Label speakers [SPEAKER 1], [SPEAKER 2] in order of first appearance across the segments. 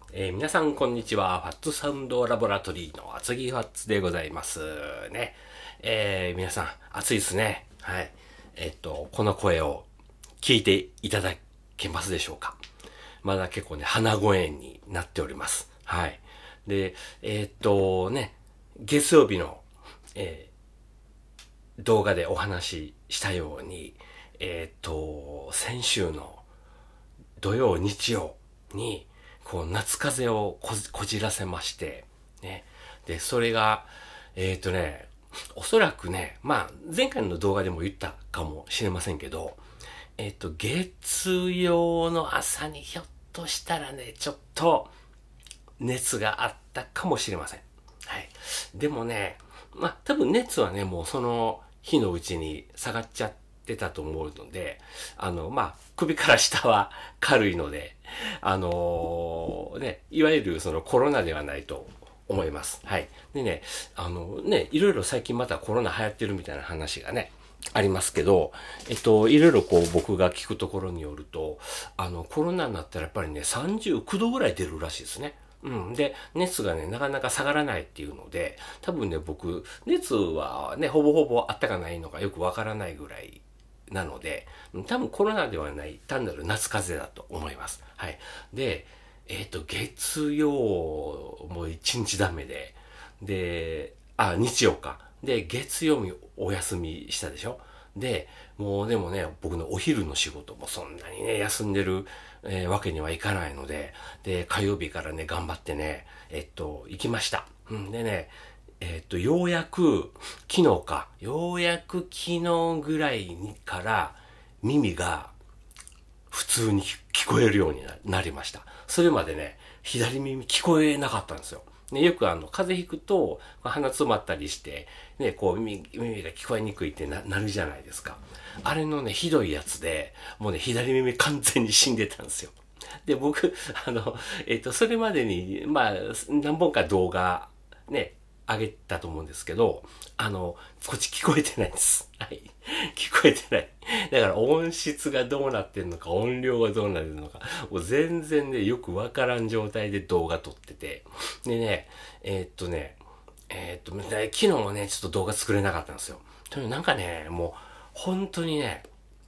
[SPEAKER 1] 皆さんこんにちは。ファッツサウンドラボラトリーの厚木ファッツでございますね。皆さん暑いですね。はい。この声を聞いていただけますでしょうか。まだ結構ね、鼻声炎になっております。はい。で、月曜日の、動画でお話ししたように、先週の土曜、日曜に、夏風邪をこじらせまして、ね。で、それが、おそらくね、前回の動画でも言ったかもしれませんけど、月曜の朝にひょっとしたらね、ちょっと、熱があったかもしれません。はい。でもね、多分熱はね、もうその日のうちに下がっちゃってたと思うので、首から下は軽いので、いわゆるそのコロナではないと思います。はい。でね、いろいろ最近またコロナ流行ってるみたいな話がね、ありますけど、いろいろ僕が聞くところによると、コロナになったらやっぱりね、39度ぐらい出るらしいですね。で、熱がね、なかなか下がらないっていうので、多分ね、僕、熱はね、ほぼほぼあったかないのかよくわからないぐらいなので、多分コロナではない単なる夏風邪だと思います。はい。で、月曜も一日ダメで、日曜か。で、月曜日お休みしたでしょ。で、もうでもね、僕のお昼の仕事もそんなにね、休んでる、わけにはいかないので、で、火曜日からね、頑張ってね、行きました。でね、ようやく、ようやく昨日ぐらいにから耳が普通に聞こえるようになりました。それまでね、左耳聞こえなかったんですよ。ね、よく風邪ひくと、鼻詰まったりして、ね、耳が聞こえにくいってなるじゃないですか。あれのね、ひどいやつで、もうね、左耳完全に死んでたんですよ。で、僕、それまでに、何本か動画、ね、あげたと思うんですけど、こっち聞こえてないんです。はい。聞こえてない。だから音質がどうなってんのか、音量がどうなってんのか、もう全然ね、よくわからん状態で動画撮ってて。でね、昨日もね、ちょっと動画作れなかったんですよ。というなんかね、もう、本当にね、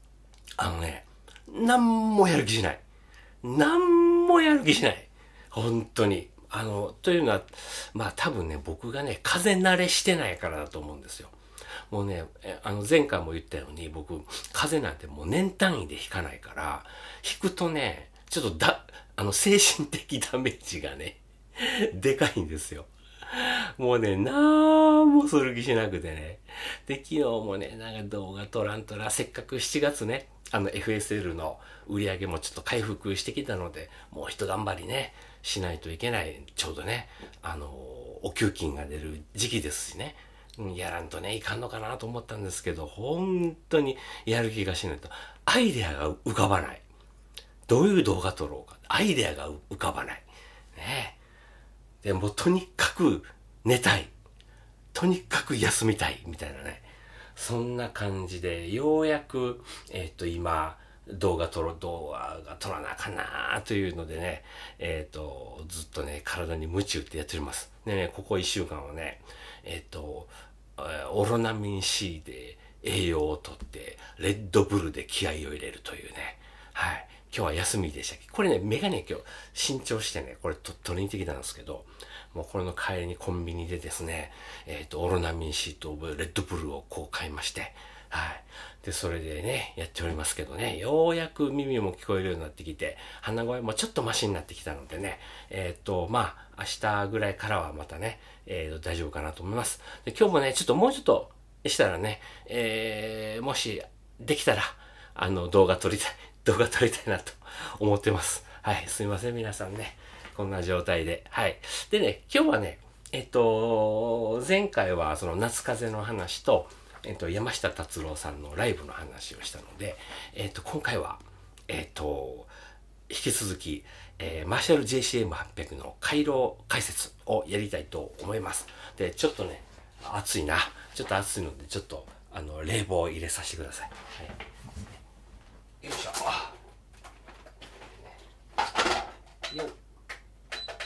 [SPEAKER 1] なんもやる気しない。なんもやる気しない。本当に。というのは、多分ね、僕がね、風慣れしてないからだと思うんですよ。もうね、前回も言ったように、僕、風邪なんてもう年単位で引かないから、引くとね、ちょっと精神的ダメージがね、でかいんですよ。もうね、なんもする気しなくてね。で、昨日もね、なんか動画撮らんとら、せっかく7月ね、FSL の売り上げもちょっと回復してきたので、もう一頑張りね、しないといけない。ちょうどね、お給金が出る時期ですしね。やらんとね、いかんのかなと思ったんですけど、本当にやる気がしないと、アイデアが浮かばない。どういう動画撮ろうか。アイデアが浮かばない。ねえ。でもとにかく寝たい。とにかく休みたい。みたいなね。そんな感じで、ようやく、今、動画が撮らなあかんなというのでね、ずっとね、体に夢中ってやっております。でね、ここ一週間はね、オロナミン C で栄養をとって、レッドブルで気合を入れるというね、はい。今日は休みでしたっけ。これね、メガネ今日新調してね、これ取りに行ってきたんですけど、もうこれの帰りにコンビニでですね、オロナミン C とレッドブルを買いまして、はい。で、それでね、やっておりますけどね、ようやく耳も聞こえるようになってきて、鼻声もちょっとマシになってきたのでね、明日ぐらいからはまたね、大丈夫かなと思います。で、今日もね、もうちょっとしたらね、もしできたら、動画撮りたいなと思ってます。はい、すいません、皆さんね。こんな状態で。はい。でね、今日はね、前回はその夏風の話と、山下達郎さんのライブの話をしたので、今回は、引き続き、マーシャル JCM800 の回廊解説をやりたいと思います。で、ちょっとね、暑いな。ちょっと暑いので、ちょっと、冷房を入れさせてください。はい。よいしょ。よっ。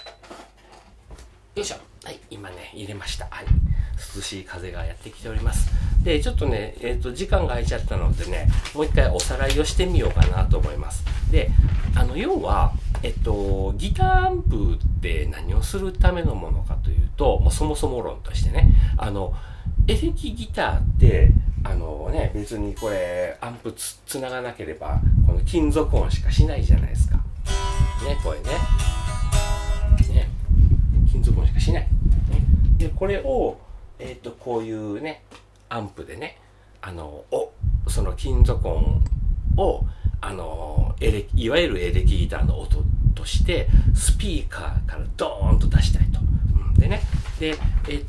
[SPEAKER 1] よいしょ。はい、今ね、入れました。はい。涼しい風がやってきております。で、ちょっとね、時間が空いちゃったのでね、もう一回おさらいをしてみようかなと思います。で、要は、ギターアンプって何をするためのものかというと、もうそもそも論としてね、エレキギターって、別にこれ、アンプつながなければ、この金属音しかしないじゃないですか。ね、これね。ね。金属音しかしない。ね、で、これを、こういうね、アンプでね、その金属音を、いわゆるエレキギターの音として、スピーカーからドーンと出したいと。でね、で、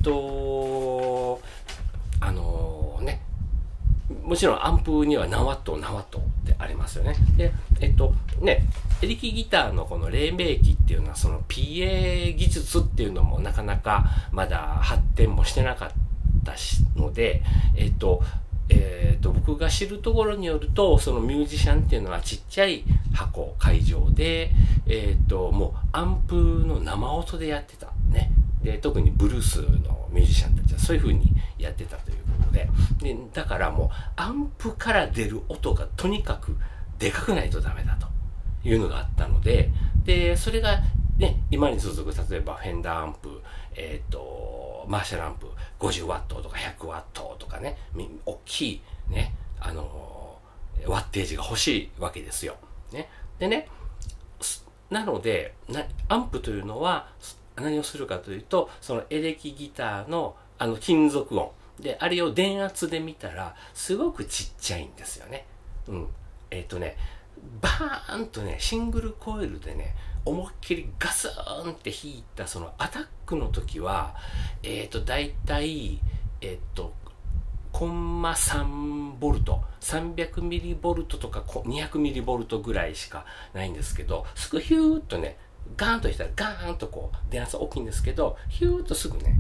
[SPEAKER 1] もちろんアンプには何ワットってありますよね。で、エレキギターのこの黎明期っていうのはその PA 技術っていうのもなかなかまだ発展もしてなかったので、僕が知るところによると、そのミュージシャンっていうのはちっちゃい箱、会場で、もうアンプの生音でやってた。ね。で、特にブルースのミュージシャンたちはそういう風にやってたということで、だからもうアンプから出る音がとにかくでかくないとダメだというのがあったので、で、それがね、今に続く、例えばフェンダーアンプ、マーシャルアンプ50ワットとか100ワットとかね、大きいね、ワッテージが欲しいわけですよ。ね。でね、なので、アンプというのは何をするかというと、そのエレキギターの金属音。で、あれを電圧で見たら、すごくちっちゃいんですよね。うん。バーンとね、シングルコイルでね、思いっきりガスーンって弾いたそのアタックの時は、だいたい、コンマ3ボルト、300ミリボルトとか200ミリボルトぐらいしかないんですけど、すぐヒューッとね、ガーンとしたらガーンとこう、電圧大きいんですけど、ヒューッとすぐね、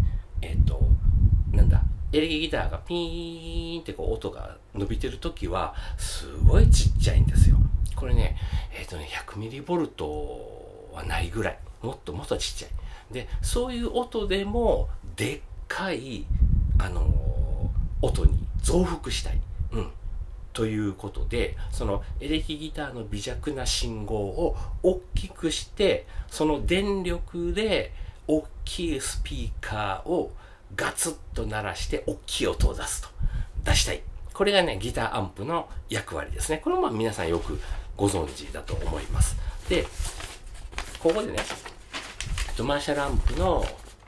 [SPEAKER 1] エレキギターがピーンってこう音が伸びてるときは、すごいちっちゃいんですよ。これね、100ミリボルトはないぐらい。もっとちっちゃい。で、そういう音でも、でっかい、音に増幅したい。うん。ということで、そのエレキギターの微弱な信号を大きくして、その電力で大きいスピーカーをガツッと鳴らして大きい音を出したい。これがね、ギターアンプの役割ですね。これも皆さんよくご存知だと思います。で、ここでね、マーシャルアンプの、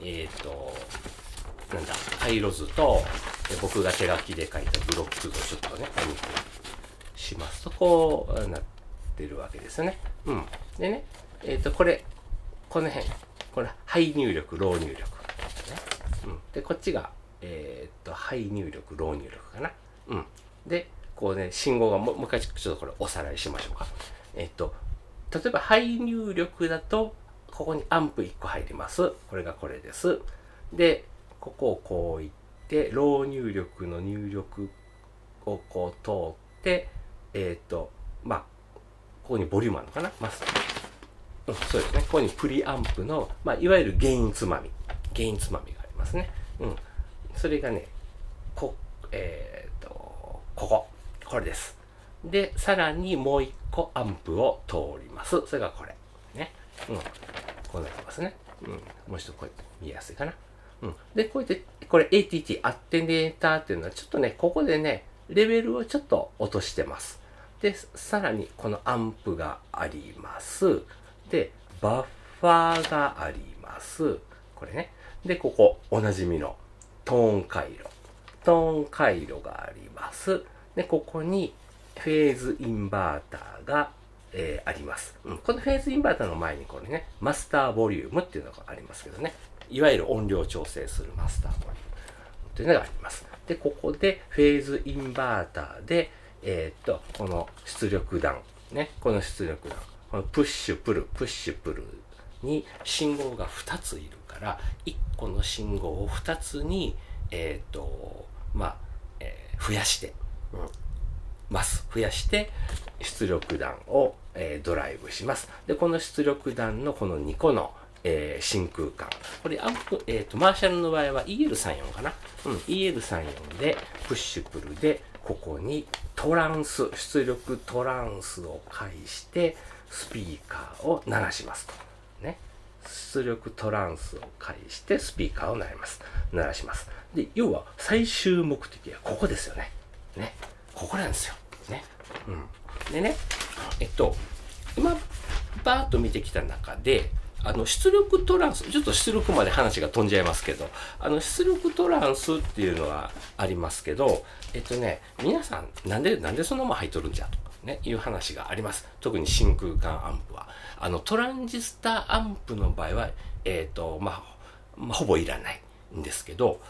[SPEAKER 1] 回路図と、僕が手書きで書いたブロック図をちょっとね、お見せしますと、こうなってるわけですよね。うん。でね、この辺、これ、ハイ入力、ロー入力。うん、で、こっちが、ハイ入力、ロー入力かな。うん。で、こうね、信号がもう一回ちょっとこれおさらいしましょうか。例えば、ハイ入力だと、ここにアンプ1個入ります。これがこれです。で、ここをこういって、ロー入力の入力をこう通って、ここにボリュームあるのかな、そうですね。ここにプリアンプの、いわゆるゲインつまみがありますね。うん。それがね、これです。で、さらにもう一個アンプを通ります。それがこれ。ね。うん。こうなってますね。うん。もう一度これ見やすいかな。うん。で、こうやって、これ ATT、アテネーターっていうのはちょっとね、ここでね、レベルをちょっと落としてます。で、さらにこのアンプがあります。で、バッファーがあります。これね。で、ここ、おなじみのトーン回路があります。で、ここにフェーズインバーターが、あります。うん。このフェーズインバーターの前にこれね、マスターボリュームっていうのがありますけどね。いわゆる音量調整するマスターボリュームというのがあります。で、ここでフェーズインバーターで、この出力段、ね、この出力段、このプッシュプルに信号が2ついるから、1個の信号を2つに、増やして、増やして、出力段を、ドライブします。で、この出力段のこの2個の真空管。これ、マーシャルの場合は EL34 かな。EL34 で、プッシュプルで、ここにトランス、出力トランスを介して、スピーカーを鳴らしますと。ね。出力トランスを介して、スピーカーを鳴らします。で、要は、最終目的はここですよね。ね。ここなんですよ。ね。でね、今、バーッと見てきた中で、出力トランス、ちょっと出力まで話が飛んじゃいますけど、出力トランスっていうのはありますけど、皆さん、なんでそんなもん入っとるんじゃと、ね、いう話があります。特に真空管アンプは。トランジスタアンプの場合は、ほぼいらないんですけど、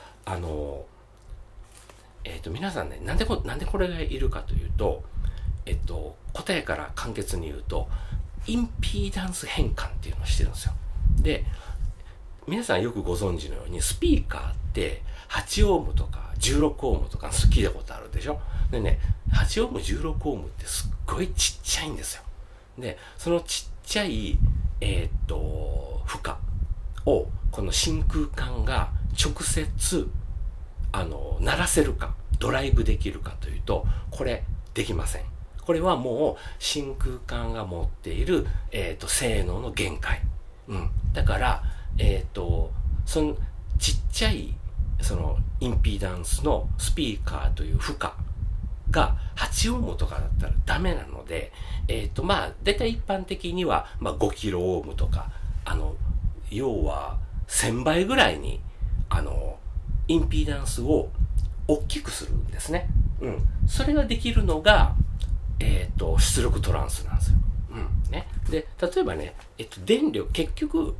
[SPEAKER 1] 皆さんね、なんでこれがいるかというと、答えから簡潔に言うと、インピーダンス変換っていうのをしてるんですよ。で、皆さんよくご存知のように、スピーカーって8オームとか16オームとか聞いたことあるでしょ。でね、8オーム、16オームってすっごいちっちゃいんですよ。で、そのちっちゃい、負荷を、この真空管が直接、鳴らせるか、ドライブできるかというと、これ、できません。これはもう真空管が持っている、性能の限界。だから、そのちっちゃい、そのインピーダンスのスピーカーという負荷が8オームとかだったらダメなので、だいたい一般的には、5キロオームとか、要は1000倍ぐらいに、インピーダンスを大きくするんですね。それができるのが、出力トランスなんですよ。ね。で、例えばね、電力、結局、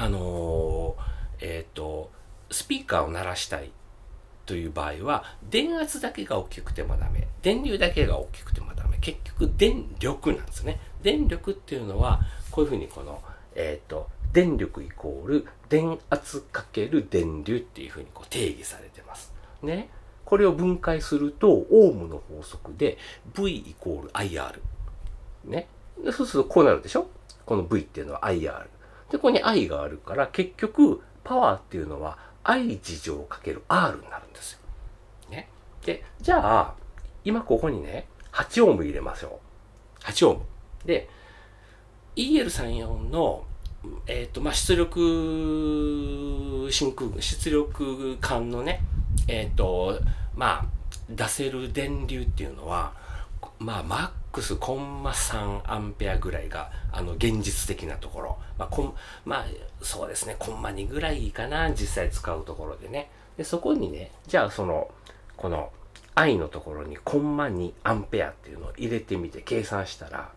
[SPEAKER 1] スピーカーを鳴らしたいという場合は、電圧だけが大きくてもダメ。電流だけが大きくてもダメ。結局、電力なんですね。電力っていうのは、こういうふうにこの、電力イコール電圧かける電流っていうふうにこう定義されてます。ね。これを分解すると、オームの法則で V イコール IR。ね。そうするとこうなるでしょ？この V っていうのは IR。で、ここに I があるから、結局、パワーっていうのは I 事乗かける R になるんですよ。ね。で、じゃあ、今ここにね、8オーム入れましょう。8オーム。で、EL34 の出力管のね、出せる電流っていうのは、マックスコンマ3アンペアぐらいが、現実的なところ。そうですね、コンマ2ぐらいかな、実際使うところでね。で、そこにね、じゃあこの I のところにコンマ2アンペアっていうのを入れてみて計算したら、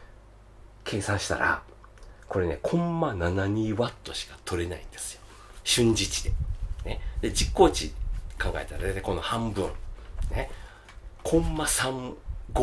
[SPEAKER 1] これね、コンマ72ワットしか取れないんですよ。瞬時値で。ね。で、実行値考えたら大体この半分。ね。コンマ35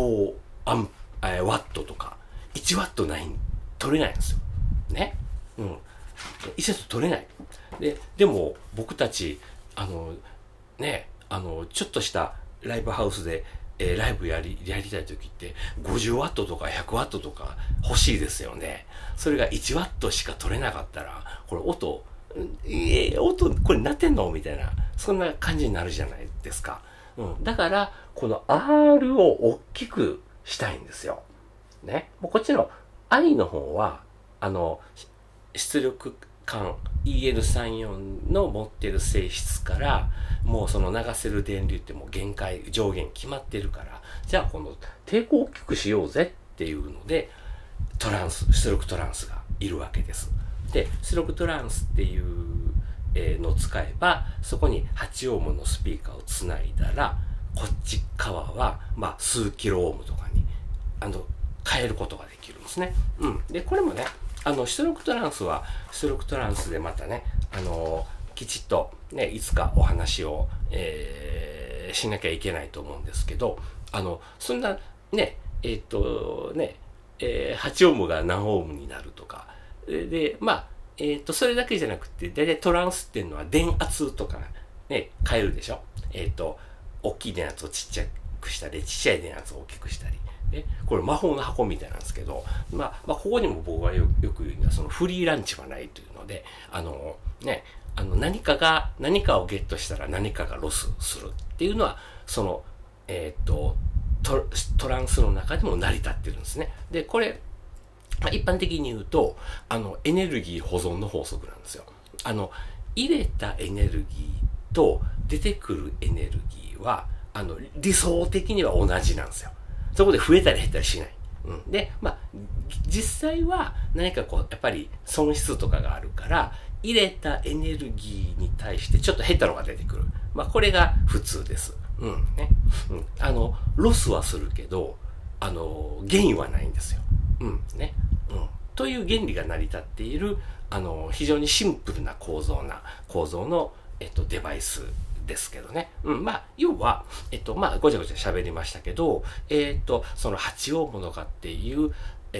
[SPEAKER 1] ワットとか、1ワット取れないんですよ。ね。1セット取れない。でも、僕たち、ちょっとしたライブハウスで、ライブやりたい時って、50ワットとか100ワットとか欲しいですよね。それが1ワットしか取れなかったら、これ音、これ鳴ってんのみたいな、そんな感じになるじゃないですか。だから、この R を大きくしたいんですよ。ね。もうこっちの I の方は、出力管 EL34 の持ってる性質から、もうその流せる電流ってもう限界、上限決まってるから、じゃあこの抵抗を大きくしようぜっていうので、出力トランスがいるわけです。で、出力トランスっていうのを使えば、そこに8オームのスピーカーをつないだら、こっち側は、数キロオームとかに、変えることができるんですね。で、これもね、出力トランスは、出力トランスでまたね、きちっとね、いつかお話を、しなきゃいけないと思うんですけど、そんなね、8オームが何オームになるとか、で、それだけじゃなくて、だいたいトランスっていうのは電圧とかね、変えるでしょ。大きい電圧をちっちゃくしたり、ちっちゃい電圧を大きくしたり。 これ魔法の箱みたいなんですけど、ここにも僕がよく言うのは、そのフリーランチはないというので、何かをゲットしたら何かがロスするっていうのは、その、トランスの中でも成り立ってるんですね。で、これ、一般的に言うと、エネルギー保存の法則なんですよ。入れたエネルギーと出てくるエネルギーは、理想的には同じなんですよ。そこで増えたり減ったりしない。で、実際は何かこう、やっぱり損失とかがあるから、入れたエネルギーに対してちょっと減ったのが出てくる。これが普通です。ロスはするけど、ゲインはないんですよ。という原理が成り立っている、非常にシンプルな構造の、デバイスですけどね。要は、ごちゃごちゃ喋りましたけど、その8オームとかっていう、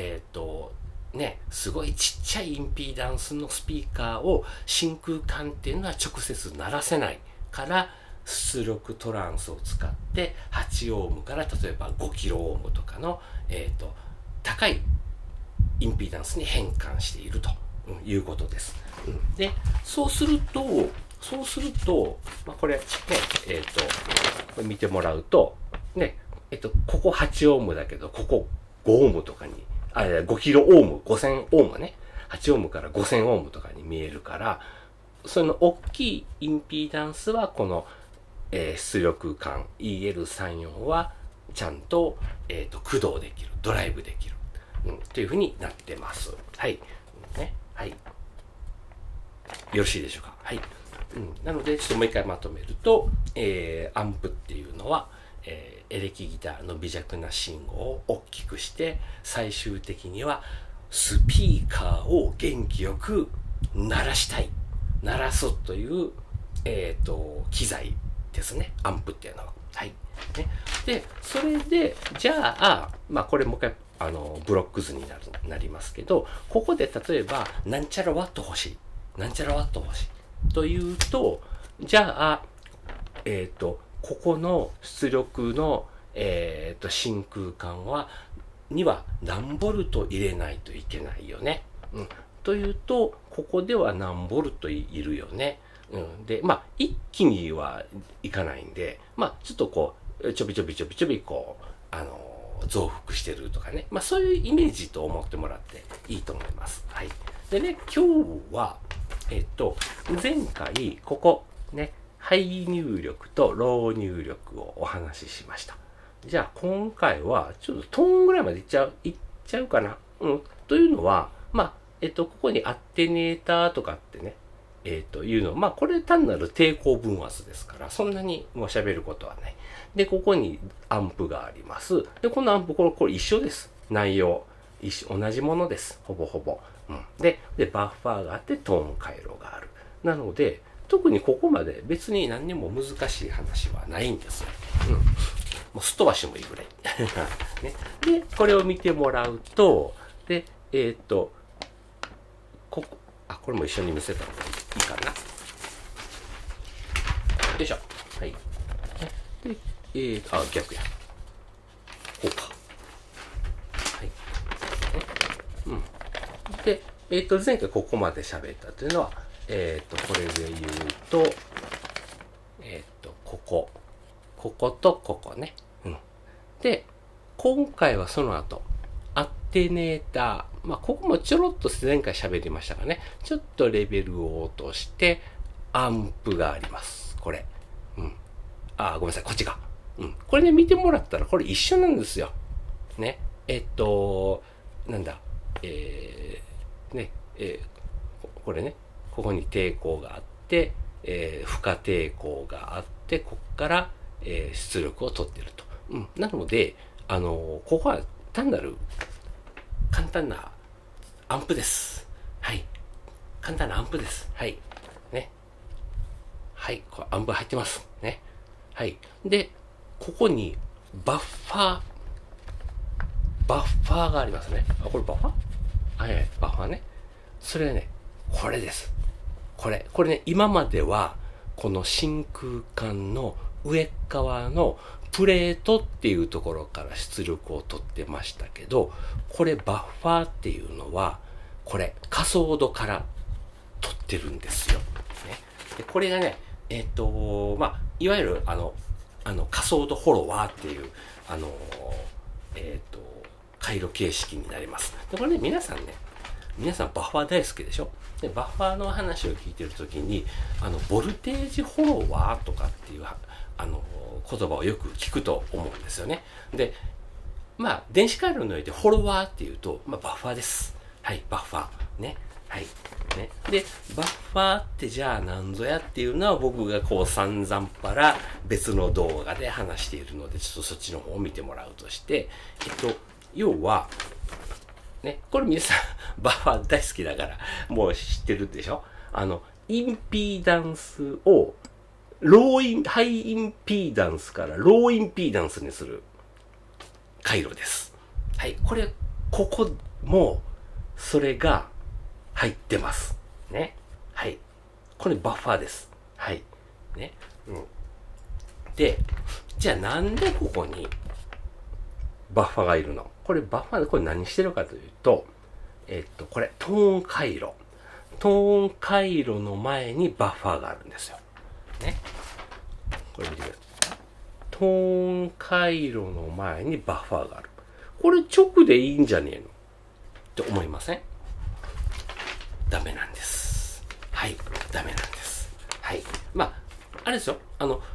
[SPEAKER 1] すごいちっちゃいインピーダンスのスピーカーを真空管っていうのは直接鳴らせないから、出力トランスを使って8オームから例えば5キロオームとかの、高いインピーダンスに変換しているということです。で、そうすると、これね、これ見てもらうと、ね、ここ8オームだけど、ここ5オームとかに、5キロオーム、5000オームね、8オームから5000オームとかに見えるから、その大きいインピーダンスはこの、出力管 EL34 はちゃんと、駆動できる、ドライブできる、というふうになってます。はい。ね。はい。よろしいでしょうか。はい。なので、ちょっともう一回まとめると、アンプっていうのは、エレキギターの微弱な信号を大きくして、最終的にはスピーカーを元気よく鳴らすという、機材ですね。アンプっていうのは。はい。ね、で、それで、じゃあ、これもう一回、ブロック図になりますけど、ここで例えば、なんちゃらワット欲しい。というと、じゃあ、ここの出力の、真空管には何ボルト入れないといけないよね。というと、ここでは何ボルトいるよね。で、一気にはいかないんで、ちょっとこう、ちょびこう、増幅してるとかね。そういうイメージと思ってもらっていいと思います。はい。でね、今日は、前回、ここ、ね、ハイ入力とロー入力をお話ししました。じゃあ、今回は、ちょっとトーンぐらいまでいっちゃうかな。というのは、ここにアテネーターとかってね、いうの、これ単なる抵抗分圧ですから、そんなにもう喋ることはない。で、ここにアンプがあります。で、このアンプ、これ一緒です。内容。同じものです。ほぼほぼ。で、バッファーがあってトーン回路がある。なので、特にここまで別に何にも難しい話はないんですよ。もうすっ飛ばしてもいいぐらい。ね、で、これを見てもらうと、で、これも一緒に見せた方がいいかな。よいしょ。はい。で、逆や。こうか。はい。で、前回ここまで喋ったというのは、これで言うと、こことここね。で、今回はその後、アテネーター。ここもちょろっと前回喋りましたがね、ちょっとレベルを落として、アンプがあります。これ。ごめんなさい、こっちが。これね、見てもらったら、これ一緒なんですよ。ね。なんだ。これね、ここに抵抗があって、負荷抵抗があって、ここから、出力を取っていると。なので、ここは単なる簡単なアンプです。はい。簡単なアンプです。はい。ね。はい。これアンプ入ってます。ね。はい。で、ここにバッファーがありますね。これバッファー？はい、バッファーね。それね、これです。これね、今までは、この真空管の上側のプレートっていうところから出力を取ってましたけど、これバッファーっていうのは、これカソードから取ってるんですよ。ね、でこれがね、いわゆるカソードフォロワーっていう、回路形式になります。でこれね、皆さんバッファー大好きでしょ。でバッファーの話を聞いてるときに、ボルテージフォロワーとかっていう言葉をよく聞くと思うんですよね。で、電子回路においてフォロワーっていうと、バッファーです。はい、バッファー。ね。はい。ね。で、バッファーってじゃあ何ぞやっていうのは僕が散々パラ別の動画で話しているので、ちょっとそっちの方を見てもらうとして、要は、ね、これ皆さん、バッファー大好きだから、もう知ってるでしょ？インピーダンスを、ハイインピーダンスからローインピーダンスにする回路です。はい。ここも、それが入ってます。ね。はい。これバッファーです。はい。ね。うん。で、じゃあなんでここにバッファーがいるの？これバッファーでこれ何してるかというと、これトーン回路。トーン回路の前にバッファーがあるんですよ。ね。これ見てください。トーン回路の前にバッファーがある。これ直でいいんじゃねえのって思いません？ダメなんです。はい。ダメなんです。はい。あれですよ。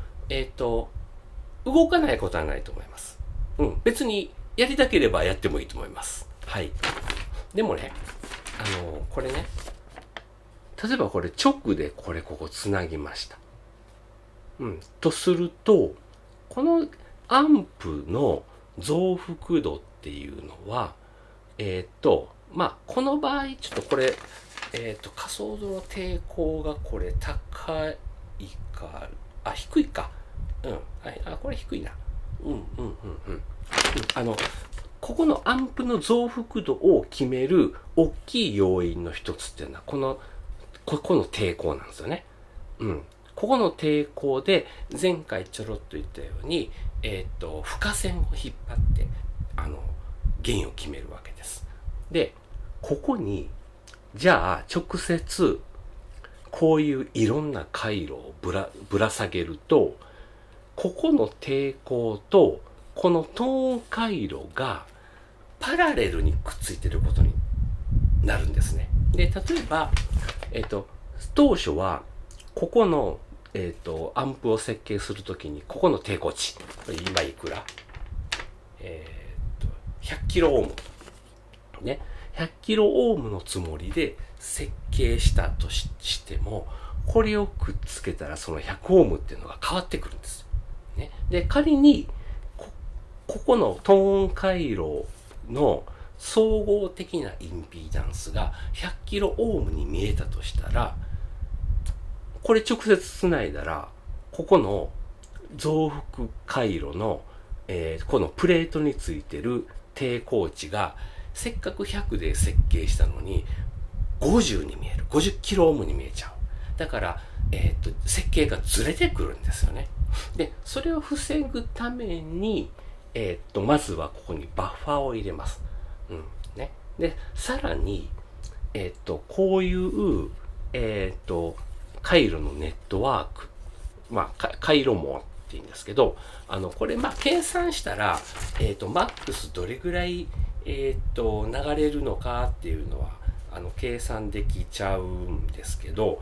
[SPEAKER 1] 動かないことはないと思います。うん。別にやりたければやってもいいと思います。はい。でもね、これね、例えばこれ直でここつなぎました。うん。とすると、このアンプの増幅度っていうのは、この場合、ちょっとこれ、カソードの抵抗がこれ高いか、低いか。うん。これ低いな。ここのアンプの増幅度を決める大きい要因の一つっていうのは、ここの抵抗なんですよね。うん。ここの抵抗で、前回ちょろっと言ったように、負荷線を引っ張って、ゲインを決めるわけです。で、ここに、じゃあ、直接、こういういろんな回路をぶら下げると、ここの抵抗と、このトーン回路が、パラレルにくっついていることになるんですね。で、例えば、当初は、ここの、アンプを設計するときに、ここの抵抗値、これ今いくら100キロオーム。ね。100キロオームのつもりで設計したとしても、これをくっつけたらその100オームっていうのが変わってくるんです。ね。で、仮に、ここのトーン回路の総合的なインピーダンスが100キロオームに見えたとしたら、これ直接つないだら、ここの増幅回路の、このプレートについてる抵抗値が、せっかく100で設計したのに、50に見える。50キロオームに見えちゃう。だから、設計がずれてくるんですよね。で、それを防ぐために、まずはここにバッファーを入れます。うん。ね。で、さらに、こういう、回路のネットワーク。回路網って言うんですけど、これ、計算したら、マックスどれぐらい、流れるのかっていうのは、計算できちゃうんですけど、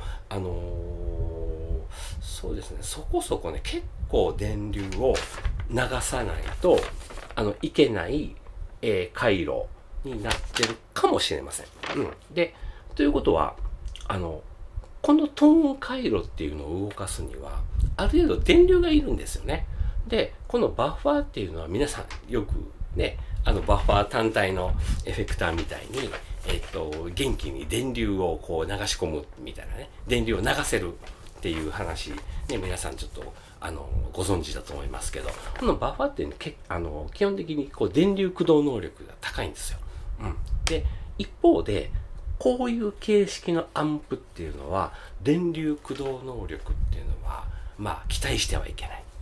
[SPEAKER 1] そうですね、そこそこね、結構電流を流さないと、いけない、回路になってるかもしれません。うん。で、ということは、このトーン回路っていうのを動かすには、ある程度電流がいるんですよね。で、このバッファーっていうのは皆さんよくね、バッファー単体のエフェクターみたいに、元気に電流をこう流し込むみたいなね、電流を流せるっていう話、ね、皆さんちょっと、ご存知だと思いますけど、このバッファーって、ね、基本的にこう電流駆動能力が高いんですよ。うん。で、一方で、こういう形式のアンプっていうのは、電流駆動能力っていうのは、期待してはいけない。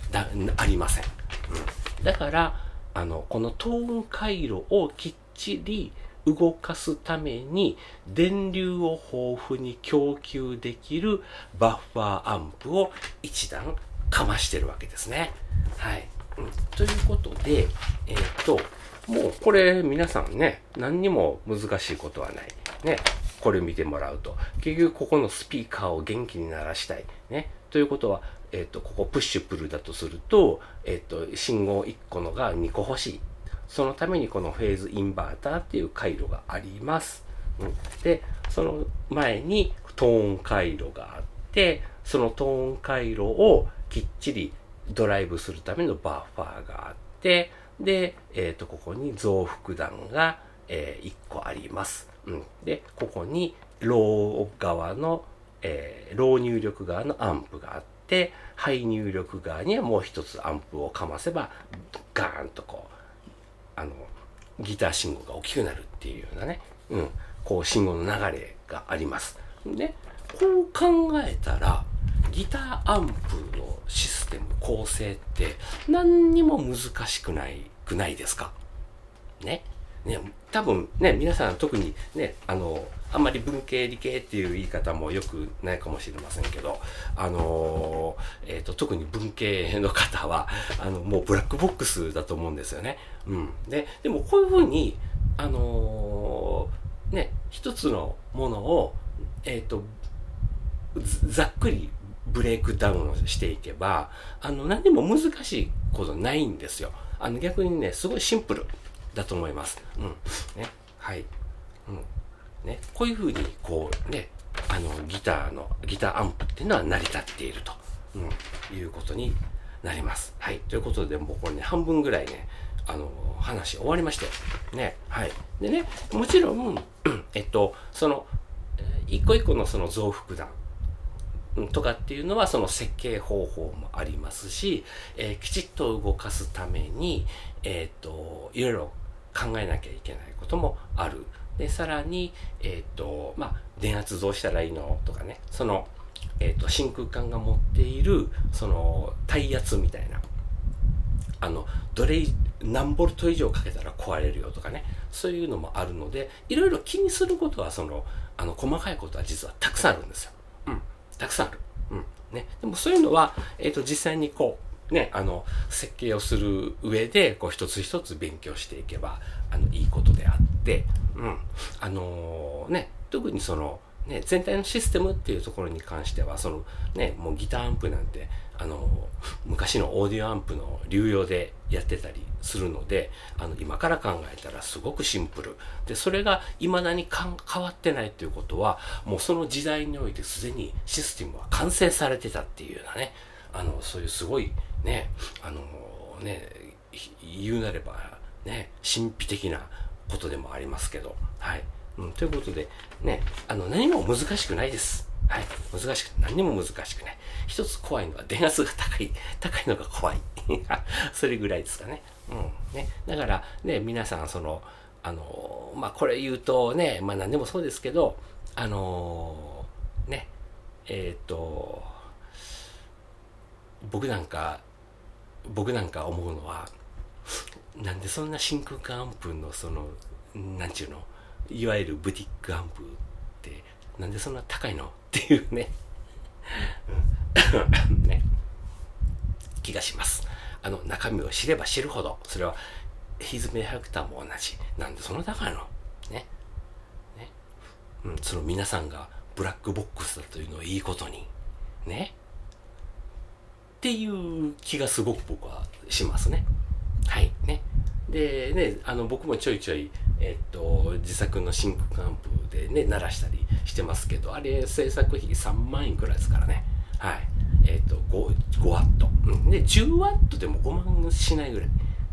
[SPEAKER 1] ありません。だから、このトーン回路をきっちり動かすために電流を豊富に供給できるバッファーアンプを一段かましてるわけですね。はい。ということで、もうこれ皆さんね、何にも難しいことはない。ね。これ見てもらうと。結局ここのスピーカーを元気に鳴らしたい。ね。ということは、ここプッシュプルだとすると、信号1個のが2個欲しい。そのためにこのフェーズインバーターっていう回路があります。で、その前にトーン回路があって、そのトーン回路をきっちりドライブするためのバッファーがあって、で、ここに増幅弾が、1個あります。で、ここにロー側の、ロー入力側のアンプがあって、ハイ入力側にはもう一つアンプをかませば、ガーンとこう、ギター信号が大きくなるっていうようなね、こう信号の流れがあります。で、こう考えたら、ギターアンプのシステム構成って何にも難しくないですかね。多分ね、皆さん特にね、あんまり文系理系っていう言い方もよくないかもしれませんけど、特に文系の方は、もうブラックボックスだと思うんですよね。でもこういうふうに、一つのものを、ざっくりブレイクダウンをしていけば、何も難しいことないんですよ。逆にね、すごいシンプルだと思います。はい。こういうふうに、こうね、ギターアンプっていうのは成り立っていると、いうことになります。はい。ということで、もうこれね、半分ぐらいね、話終わりまして。ね。はい。でね、もちろん、その、一個一個のその増幅弾とかっていうのはその設計方法もありますし、きちっと動かすために、いろいろ考えなきゃいけないこともある。で、さらに、電圧どうしたらいいのとかね、その、真空管が持っている、その、耐圧みたいな、何ボルト以上かけたら壊れるよとかね、そういうのもあるので、いろいろ気にすることは、細かいことは実はたくさんあるんですよ。たくさんある。でもそういうのは、実際にこう、ね、設計をする上で、こう、一つ一つ勉強していけば、いいことであって、特にその、ね、全体のシステムっていうところに関しては、もうギターアンプなんて、昔のオーディオアンプの流用でやってたりするので、今から考えたらすごくシンプル。で、それが未だに変わってないということは、もうその時代においてすでにシステムは完成されてたっていうようなね、そういうすごいね、言うなればね、神秘的なことでもありますけど、はい。ということで、ね、何も難しくないです。はい。何も難しくない。一つ怖いのは電圧が高いのが怖い。それぐらいですかね。だからね、皆さん、これ言うとね、何でもそうですけど、僕なんか思うのは、なんでそんな真空管アンプのなんちゅうの、いわゆるブティックアンプってなんでそんな高いのっていうねね、気がします。中身を知れば知るほど、それはヒズメエフェクターも同じ。なんでそんな高いのね。その皆さんがブラックボックスだというのをいいことにねっていう気がすごく僕はしますね。はいね。でね、僕もちょいちょい自作の真空管アンプでね鳴らしたりしてますけど、あれ制作費3万円くらいですからね。はい。5ワット。で、10ワットでも5万しないぐらい。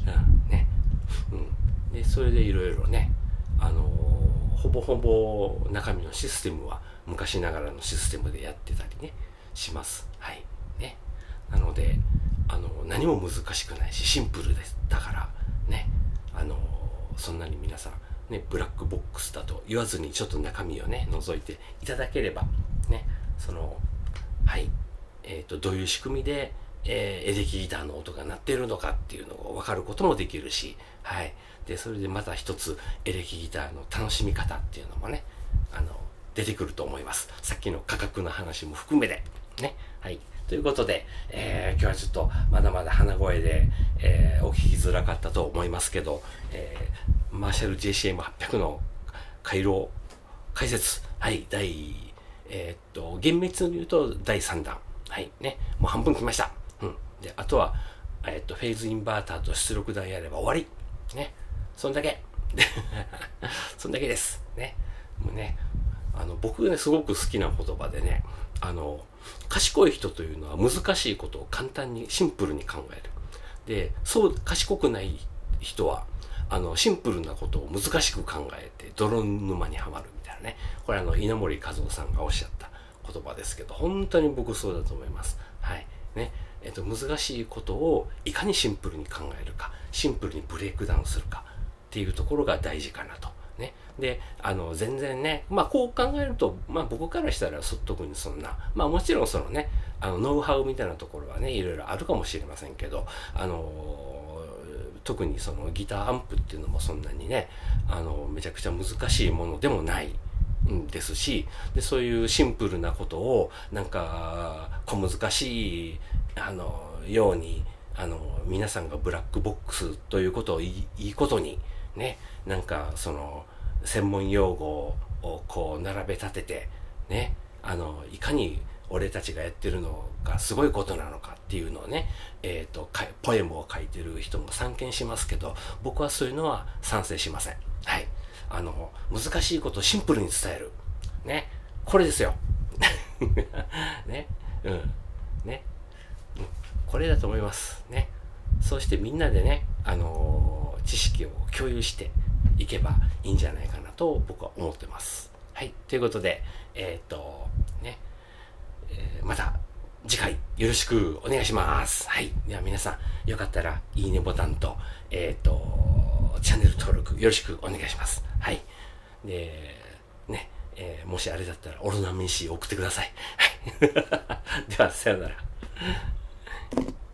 [SPEAKER 1] で、それでいろいろね、ほぼほぼ中身のシステムは昔ながらのシステムでやってたりね、します。はい。ね。なので、何も難しくないし、シンプルです。だから、ね、そんなに皆さん、ね、ブラックボックスだと言わずにちょっと中身をね、覗いていただければ、ね、はい、どういう仕組みで、 エレキギターの音が鳴っているのかっていうのを分かることもできるし、はい。で、それでまた一つエレキギターの楽しみ方っていうのもね、出てくると思います。さっきの価格の話も含めて。ね。はい。ということで、今日はちょっとまだまだ鼻声で、お聞きづらかったと思いますけど、マーシャル JCM800 の回路解説、はい、厳密に言うと第3弾。はい、ね。もう半分来ました。うん。で、あとは、フェーズインバーターと出力台やれば終わり。ね。そんだけ。そんだけです。ね。もうね、僕ね、すごく好きな言葉でね、賢い人というのは難しいことを簡単に、シンプルに考える。で、そう賢くない人は、シンプルなことを難しく考えて、泥沼にはまるみたいなね。これ稲森和夫さんがおっしゃった言葉ですけど、本当に僕そうだと思います。はい。ね。難しいことをいかにシンプルに考えるか、シンプルにブレイクダウンするかっていうところが大事かなと。ね。で、全然ね、まあこう考えると、まあ僕からしたら特にそんな、まあもちろんそのね、ノウハウみたいなところはね、いろいろあるかもしれませんけど、特にそのギターアンプっていうのもそんなにね、めちゃくちゃ難しいものでもないんですし、で、そういうシンプルなことを、なんか、小難しい、ように、皆さんがブラックボックスということをいいことに、ね、なんか、専門用語をこう並べ立てて、ね、いかに俺たちがやってるのがすごいことなのかっていうのをね、ポエムを書いてる人も散見しますけど、僕はそういうのは賛成しません。はい。難しいことをシンプルに伝える。ね。これですよ。ね。うん。ね。これだと思います。ね。そうしてみんなでね、知識を共有していけばいいんじゃないかなと僕は思ってます。はい。ということで、ね。また次回よろしくお願いします。はい。では皆さん、よかったらいいねボタンと、チャンネル登録よろしくお願いします。はい。で、ね、もしあれだったらオロナミン C 送ってください。はい。では、さようなら。